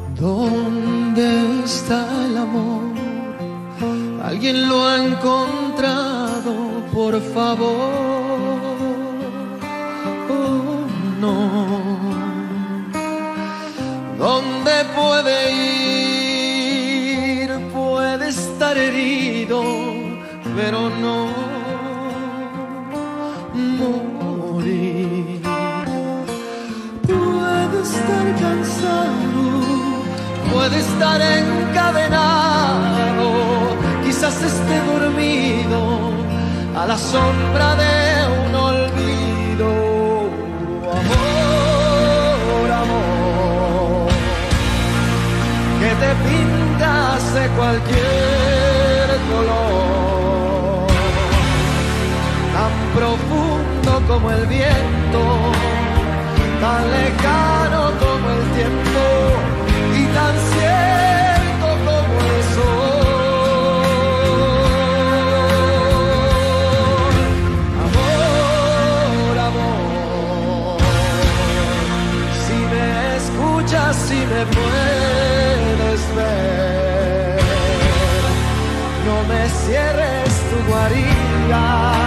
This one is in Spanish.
¿Dónde está el amor? ¿Alguien lo ha encontrado, por favor? Oh, no. ¿Dónde puede ir? Puede estar herido, pero no morir. Puede estar cansado, puede estar encadenado, quizás esté dormido a la sombra de un olvido. Amor, amor, que te pintas de cualquier color, tan profundo como el viento, tan lejano como el tiempo y tan cierto como el sol. Amor, amor, si me escuchas, si me puedes ver, no me cierres tu guarida.